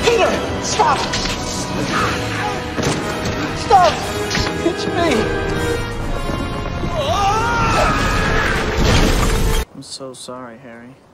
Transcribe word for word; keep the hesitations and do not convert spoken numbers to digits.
Peter, stop! Stop! It's me! I'm so sorry, Harry.